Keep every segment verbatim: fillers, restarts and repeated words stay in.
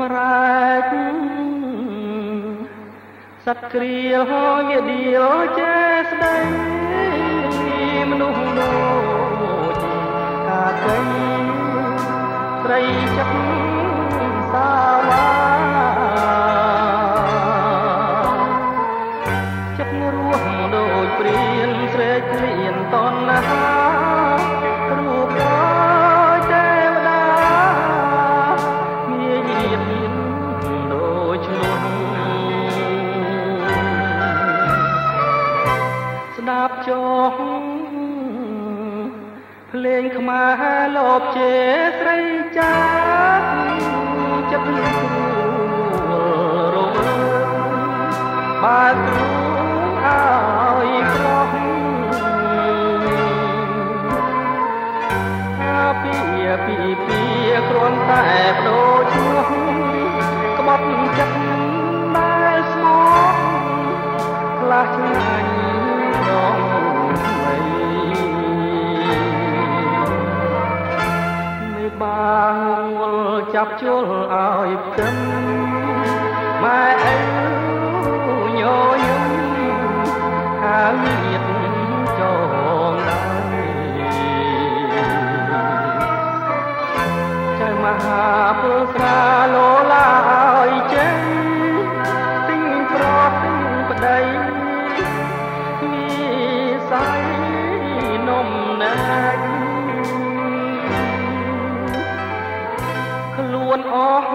សម្រាប់សត្វគ្រាវាដៀលចេស្ដីមនុស្សដូចកាកៃស្រីចិត្តសាវាចិត្តរស់ដូចព្រានស្រែកគ្រៀនតណ្ហារូបដូចទេវតាងាយញាតដូចឈ្មោះស្ដាប់ចុះភ្លេងខ្មែរលបជេស្រីចាចិត្តគ្រួរងបើគ្រូឲ្យក្រោះអាពីពីពីគ្រាន់តែបដូរឈ្មោះក្បត់ចិត្តដែលស្មោះខ្លះឆ្ងាញ់រងថ្មីមេបាងលចាប់ជល់ឲ្យផ្ទឹមម៉ែអើញយំហើយមានចងដៃចៅមហាពលស្រាលោឡាឲ្យចេញទិញប្រទិញប្តីមានសៃនំណាច់ខ្លួនអស់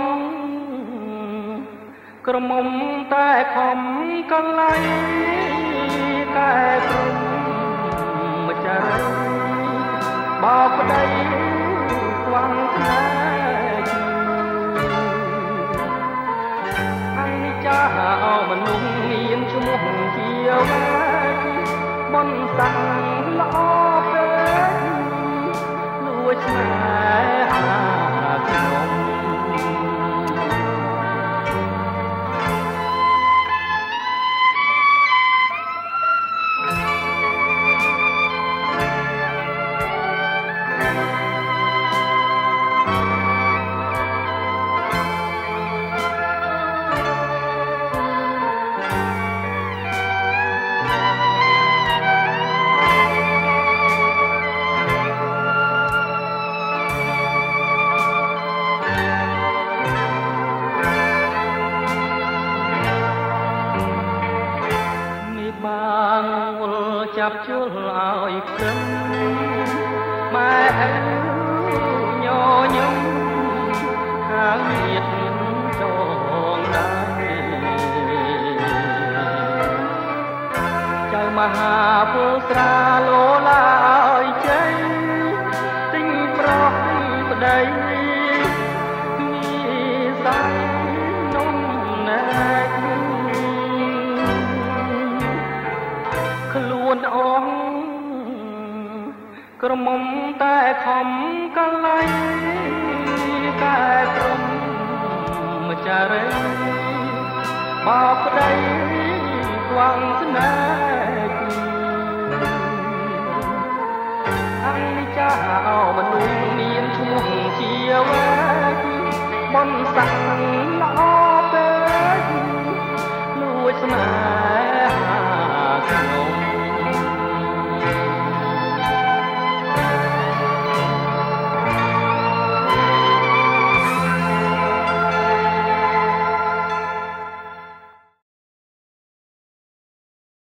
ក្រមុំតែខំកលៃតែព្រមម្ចាស់បោកប្តីស្វាំងខ្លាចអនិច្ចាអោមនុស្សមានឈ្មោះជាវាបនសាំងល្អពេកលួចស្នេហាខ្ញុំចាប់ជល់ឲ្យព្រឹងម៉ែអើញញឹមខាងទៀតចងដៃចៅមហាពលស្រាលោឡាឲ្យចេញទិញប្រោះទិញប្តីមានសៃនំណាច់ខ្លួនអស់ក្រមុំតែខំកលៃតែព្រមម្ចាស់រេបោកប្តីខ្វាំងស្នេហ៍